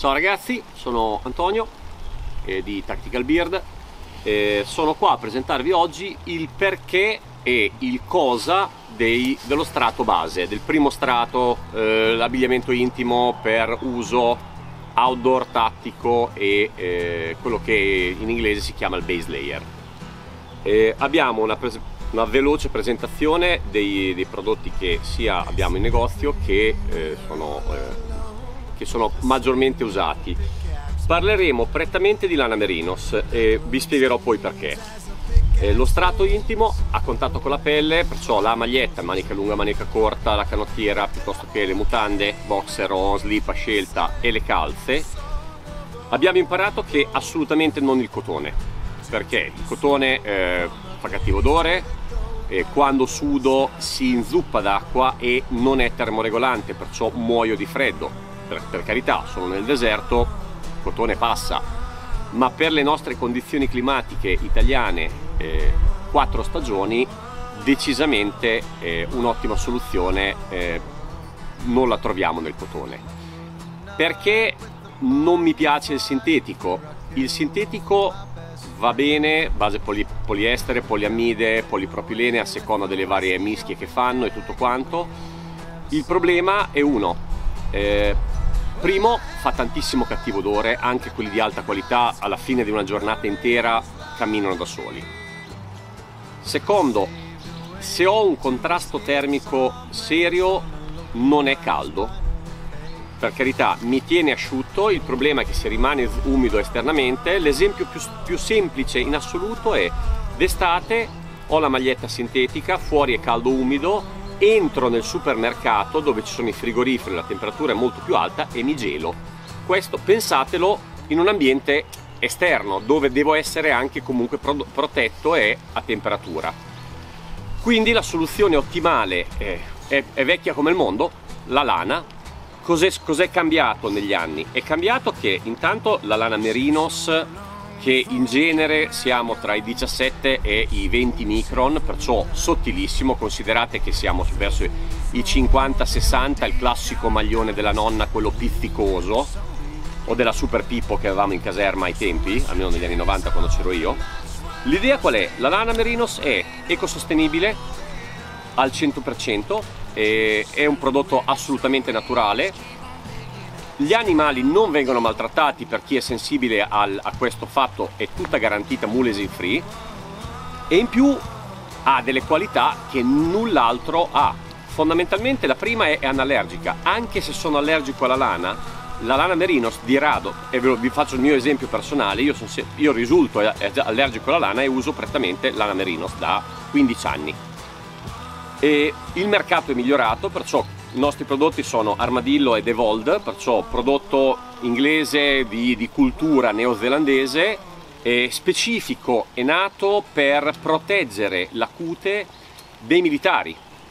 Ciao ragazzi, sono Antonio di Tactical Beard. Sono qua a presentarvi oggi il perché e il cosa dello strato base, del primo strato, l'abbigliamento intimo per uso outdoor, tattico e quello che in inglese si chiama il base layer. Abbiamo una veloce presentazione dei prodotti che sia abbiamo in negozio che sono maggiormente usati. Parleremo prettamente di lana merinos e vi spiegherò poi perché. Lo strato intimo a contatto con la pelle, perciò la maglietta, manica lunga, manica corta, la canottiera, piuttosto che le mutande, boxer o slip a scelta e le calze. Abbiamo imparato che assolutamente non il cotone, perché il cotone fa cattivo odore, quando sudo si inzuppa d'acqua e non è termoregolante, perciò muoio di freddo. Per carità, sono nel deserto, il cotone passa, ma per le nostre condizioni climatiche italiane, 4 stagioni, decisamente un'ottima soluzione non la troviamo nel cotone. Perché non mi piace il sintetico? Il sintetico va bene, base poliestere, poliammide, polipropilene a seconda delle varie mischie che fanno e tutto quanto. Il problema è uno. Primo, fa tantissimo cattivo odore, anche quelli di alta qualità alla fine di una giornata intera camminano da soli. Secondo, se ho un contrasto termico serio non è caldo, per carità mi tiene asciutto, il problema è che se rimane umido esternamente. L'esempio più semplice in assoluto è d'estate ho la maglietta sintetica, fuori è caldo umido, entro nel supermercato dove ci sono i frigoriferi, la temperatura è molto più alta e mi gelo. Questo pensatelo in un ambiente esterno dove devo essere anche comunque protetto e a temperatura. Quindi la soluzione ottimale è vecchia come il mondo, la lana. Cos'è cambiato negli anni? È cambiato che intanto la lana merinos, che in genere siamo tra i 17 e i 20 micron, perciò sottilissimo. Considerate che siamo verso i 50-60, il classico maglione della nonna, quello pizzicoso, o della Super Pippo che avevamo in caserma ai tempi, almeno negli anni 90 quando c'ero io. L'idea qual è? La lana merinos è ecosostenibile al 100%, è un prodotto assolutamente naturale. Gli animali non vengono maltrattati, per chi è sensibile a questo fatto è tutta garantita mulesing free, e in più ha delle qualità che null'altro ha. Fondamentalmente la prima è anallergica, anche se sono allergico alla lana merinos di rado, e vi faccio il mio esempio personale, io risulto allergico alla lana e uso prettamente lana merinos da 15 anni. E il mercato è migliorato, perciò i nostri prodotti sono Armadillo ed Evolved, perciò prodotto inglese di cultura neozelandese, specifico e nato per proteggere la cute dei militari.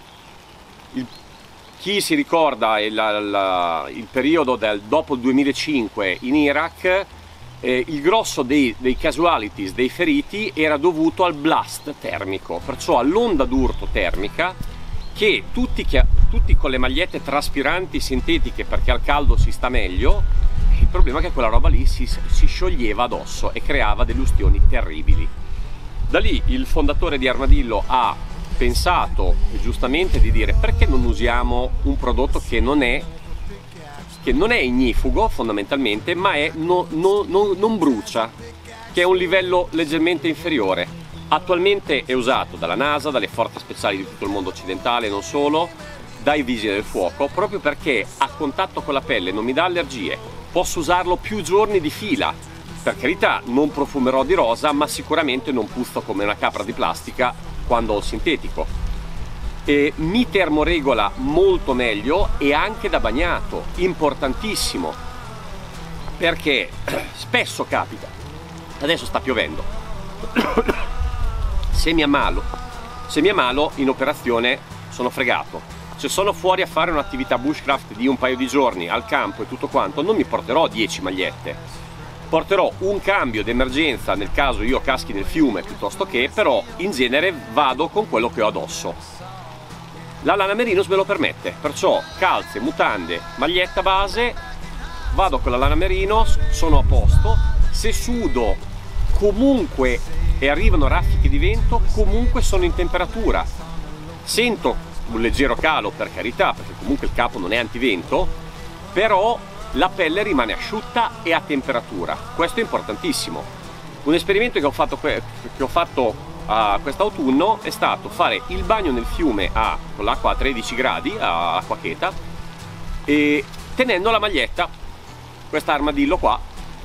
Chi si ricorda il periodo dopo il 2005 in Iraq, il grosso dei casualties, dei feriti, era dovuto al blast termico, perciò all'onda d'urto termica che tutti con le magliette traspiranti sintetiche, perché al caldo si sta meglio. Il problema è che quella roba lì si scioglieva addosso e creava delle ustioni terribili. Da lì il fondatore di Armadillo ha pensato giustamente di dire: perché non usiamo un prodotto che non è ignifugo fondamentalmente, ma non brucia, che è un livello leggermente inferiore. Attualmente è usato dalla NASA, dalle forze speciali di tutto il mondo occidentale, non solo, dai vigili del fuoco, proprio perché a contatto con la pelle non mi dà allergie. Posso usarlo più giorni di fila. Per carità, non profumerò di rosa, ma sicuramente non puzzo come una capra di plastica quando ho il sintetico. E mi termoregola molto meglio, e anche da bagnato, importantissimo, perché spesso capita, adesso sta piovendo, se mi ammalo in operazione sono fregato. Se sono fuori a fare un'attività bushcraft di un paio di giorni al campo e tutto quanto, non mi porterò 10 magliette, porterò un cambio d'emergenza nel caso io caschi nel fiume, piuttosto che, però in genere vado con quello che ho addosso. La lana merinos me lo permette, perciò calze, mutande, maglietta base, vado con la lana merino, sono a posto. Se sudo comunque e arrivano raffiche di vento, comunque sono in temperatura. Sento un leggero calo, per carità, perché comunque il capo non è antivento, però la pelle rimane asciutta e a temperatura. Questo è importantissimo. Un esperimento che ho fatto quest'autunno è stato fare il bagno nel fiume con l'acqua a 13 gradi, a acqua cheta, e tenendo la maglietta, questa armadillo qua.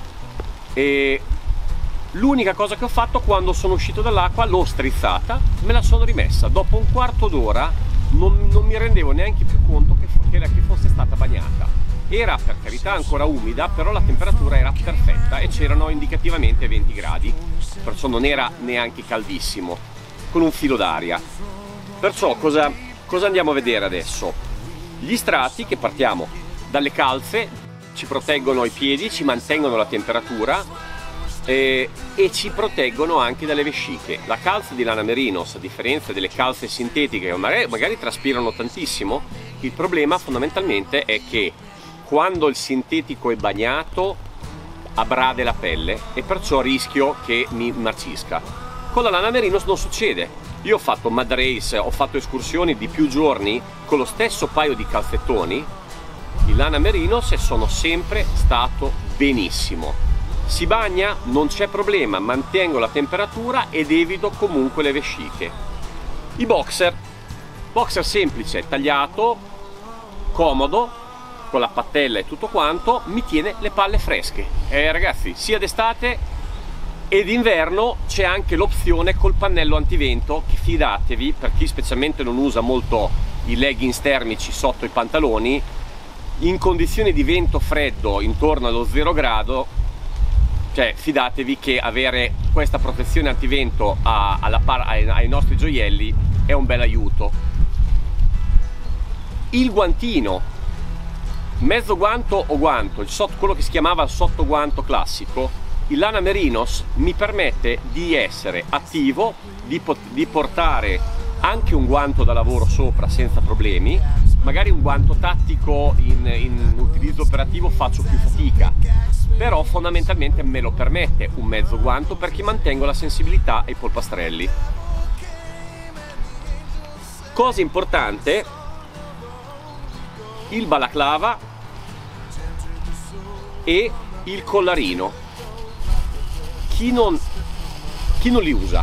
E l'unica cosa che ho fatto, quando sono uscito dall'acqua, l'ho strizzata, me la sono rimessa. Dopo un quarto d'ora non mi rendevo neanche più conto che fosse stata bagnata. Era per carità ancora umida, però la temperatura era perfetta e c'erano indicativamente 20 gradi, perciò non era neanche caldissimo, con un filo d'aria. Perciò cosa andiamo a vedere adesso? Gli strati, che partiamo dalle calze, ci proteggono i piedi, ci mantengono la temperatura e ci proteggono anche dalle vesciche. La calza di lana merinos, a differenza delle calze sintetiche che magari traspirano tantissimo, il problema fondamentalmente è che quando il sintetico è bagnato abrade la pelle e perciò rischio che mi marcisca. Con la lana merinos non succede. Io ho fatto mud race, ho fatto escursioni di più giorni con lo stesso paio di calzettoni di lana merinos e sono sempre stato benissimo. Si bagna, non c'è problema, mantengo la temperatura ed evito comunque le vesciche. I boxer semplice, tagliato, comodo, con la pattella e tutto quanto, mi tiene le palle fresche. Ragazzi, sia d'estate ed d'inverno c'è anche l'opzione col pannello antivento, che fidatevi, per chi specialmente non usa molto i leggings termici sotto i pantaloni, in condizioni di vento freddo intorno allo 0 grado, cioè fidatevi che avere questa protezione antivento ai nostri gioielli è un bel aiuto. Il guantino, mezzo guanto o guanto, quello che si chiamava il sottoguanto classico, il lana merinos mi permette di essere attivo, di portare anche un guanto da lavoro sopra senza problemi. Magari un guanto tattico in utilizzo operativo faccio più fatica, però fondamentalmente me lo permette un mezzo guanto, perché mantengo la sensibilità ai polpastrelli. Cosa importante, il balaclava e il collarino. Chi non li usa?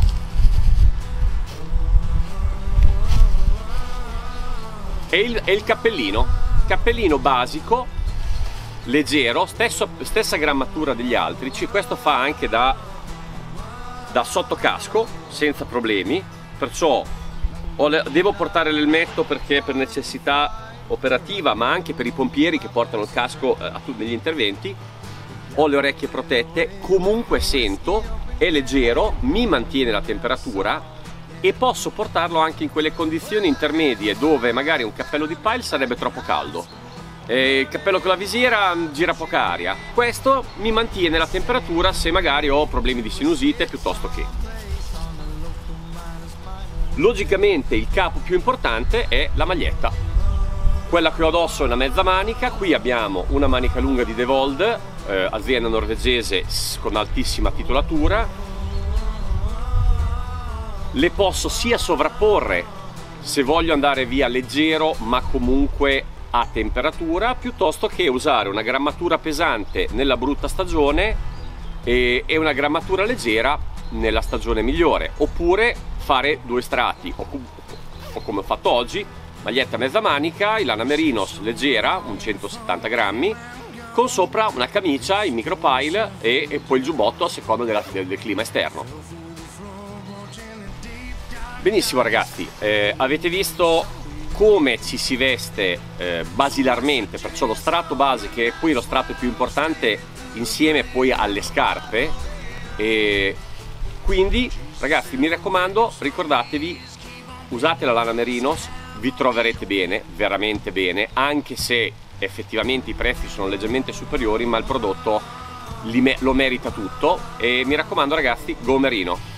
E il cappellino basico, leggero, stessa grammatura degli altri. Questo fa anche da sottocasco senza problemi, perciò devo portare l'elmetto perché per necessità operativa, ma anche per i pompieri che portano il casco negli interventi. Ho le orecchie protette, comunque sento, è leggero, mi mantiene la temperatura e posso portarlo anche in quelle condizioni intermedie dove magari un cappello di pile sarebbe troppo caldo, il cappello con la visiera gira poca aria. Questo mi mantiene la temperatura se magari ho problemi di sinusite piuttosto che. Logicamente il capo più importante è la maglietta. Quella che ho addosso è una mezza manica. Qui abbiamo una manica lunga di DeWalt, azienda norvegese con altissima titolatura. Le posso sia sovrapporre se voglio andare via leggero ma comunque a temperatura, piuttosto che usare una grammatura pesante nella brutta stagione e una grammatura leggera nella stagione migliore, oppure fare due strati o come ho fatto oggi, maglietta mezza manica, il lana merinos leggera, un 170 grammi, con sopra una camicia in micropile e poi il giubbotto a seconda del clima esterno. Benissimo ragazzi, avete visto come ci si veste basilarmente, perciò lo strato base, che è poi lo strato più importante insieme poi alle scarpe, e quindi ragazzi mi raccomando, ricordatevi, usate la lana merinos, vi troverete bene, veramente bene, anche se effettivamente i prezzi sono leggermente superiori, ma il prodotto lo merita tutto. E mi raccomando ragazzi, go merino!